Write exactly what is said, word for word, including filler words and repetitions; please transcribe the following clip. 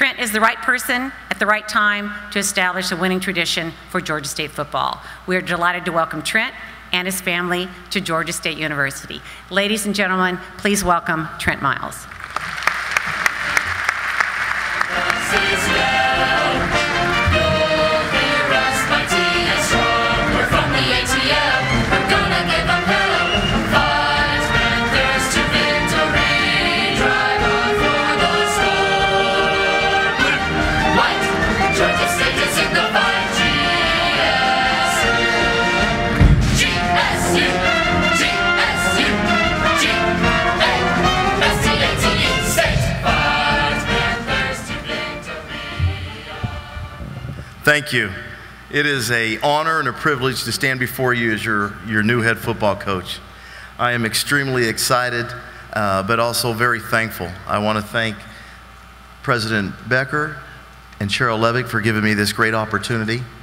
Trent is the right person at the right time to establish a winning tradition for Georgia State football. We are delighted to welcome Trent and his family to Georgia State University. Ladies and gentlemen, please welcome Trent Miles. Thank you. It is an honor and a privilege to stand before you as your, your new head football coach. I am extremely excited, uh, but also very thankful. I want to thank President Becker and Cheryl Levick for giving me this great opportunity.